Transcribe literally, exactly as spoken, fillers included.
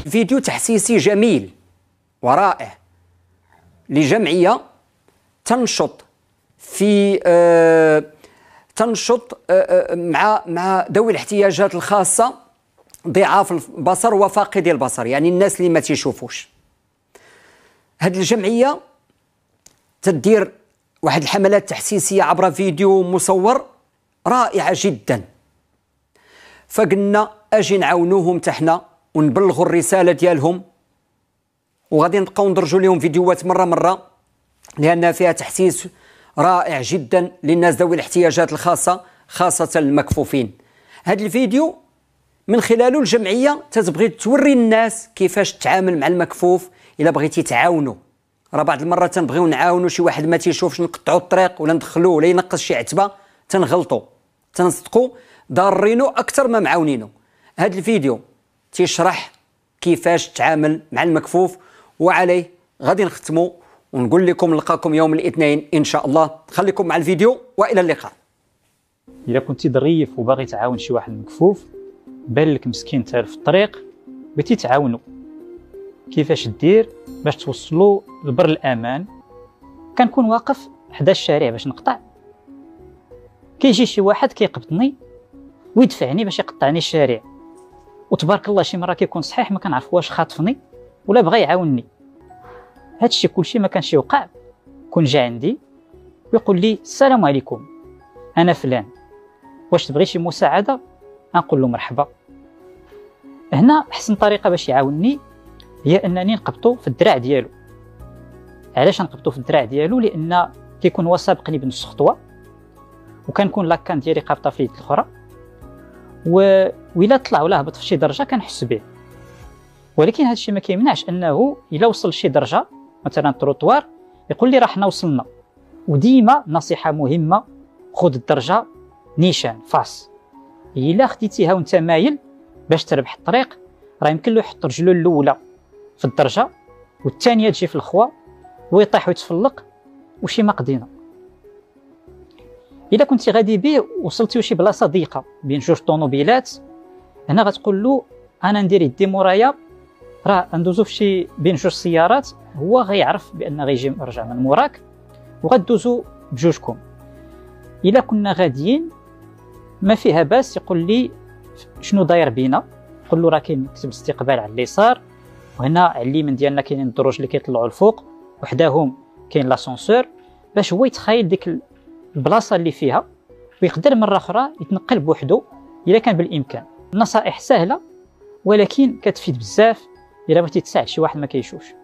فيديو تحسيسي جميل ورائع لجمعية تنشط في آه تنشط آه مع مع ذوي الاحتياجات الخاصة، ضعاف البصر وفاقدي البصر، يعني الناس اللي ما تيشوفوش. هذه الجمعية تدير واحد الحملات تحسيسية عبر فيديو مصور رائعة جدا، فقلنا اجي نعاونوهم تحنا ونبلغوا الرسالة ديالهم، وغادي نبقاو ندرجوا لهم فيديوهات مرة مرة لأنها فيها تحسيس رائع جدا للناس ذوي الاحتياجات الخاصة، خاصة المكفوفين. هذا الفيديو من خلاله الجمعية تتبغي توري الناس كيفاش تتعامل مع المكفوف إلا بغيتي تعاونوا. راه بعض المرات تنبغيو نعاونوا شي واحد ما تيشوفش، نقطعوا الطريق ولا ندخلوه ولا ينقص شي عتبة، تنغلطوا تنصدقوا ضارينو أكثر ما معاونينو. هذا الفيديو تيشرح كيفاش تتعامل مع المكفوف، وعليه غادي نختموا ونقول لكم نلقاكم يوم الاثنين ان شاء الله. خليكم مع الفيديو والى اللقاء. الا كنتي ظريف وباغي تعاون شي واحد مكفوف، بان لك مسكين تال في الطريق، بغيتي تعاونو، كيفاش دير باش توصلوا لبر الامان؟ كنكون واقف حدا الشارع باش نقطع، كيجي شي واحد كيقبضني ويدفعني باش يقطعني الشارع، وتبارك الله شي مره كيكون صحيح ما كنعرف واش خاطفني ولا بغى يعاونني. هادشي كلشي ما كانش يوقع كون جا عندي ويقول لي السلام عليكم انا فلان، واش تبغي شي مساعده؟ نقول له مرحبا. هنا احسن طريقه باش يعاونني هي انني نقبطو في الدراع ديالو. علاش نقبطو في الدراع ديالو؟ لان كيكون هو سابقني بنص خطوه، وكنكون لاكان ديالي قابطه في اليد الاخرى، و وإلا طلع ولا هبط في شي درجه كنحس به. ولكن هذا الشيء ما كيمنعش انه الا وصل لشي درجه مثلا التروطوار يقول لي راه حنا وصلنا. وديما نصيحه مهمه، خذ الدرجه نيشان فاس. الا خديتيها وانت مايل باش تربح الطريق، راه يمكن له يحط رجلو الاولى في الدرجه والثانيه تجي في الخوا ويطيح ويتفلق وشي ما قضينا. الا كنتي غادي به وصلتي لشي بلاصه ضيقه بين جوج طوموبيلات، هنا غتقول له انا ندير يدي مورايا، راه ندوزو في شي بين جوج سيارات، هو غيعرف بان غيجي رجع من موراك وغدوزو بجوجكم. الا كنا غاديين ما فيها باس يقول لي شنو داير بينا، نقول له راه كاين مكتب الاستقبال على اليسار، وهنا على اليمين ديالنا كاينين الدروج اللي كيطلعوا الفوق، وحداهم كاين لاسونسور، باش هو يتخيل ديك البلاصه اللي فيها ويقدر مره اخرى يتنقل بوحدو الا كان بالامكان. النصائح سهله ولكن كتفيد بزاف الا بغيتي تساعد شي واحد ما كيشوفش.